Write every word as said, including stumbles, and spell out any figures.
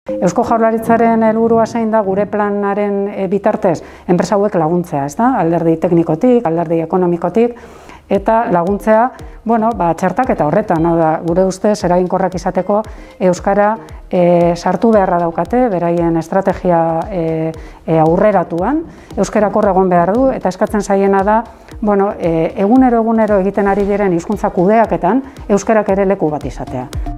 Eusko Jaurlaritzaren helburua zein da gure planaren bitartez enpresa hauek laguntzea, ez da? Alderdi teknikotik, alderdi ekonomikotik, eta laguntzea, bueno, ba, txertak eta horretan, hau da, gure ustez eraginkorrak izateko euskara e, sartu beharra daukate, beraien estrategia e, e, aurreratuan, euskerak hor egon behar du, eta eskatzen zaiena da, bueno, e, egunero egunero egiten ari diren hizkuntza kudeaketan euskarak ere leku bat izatea.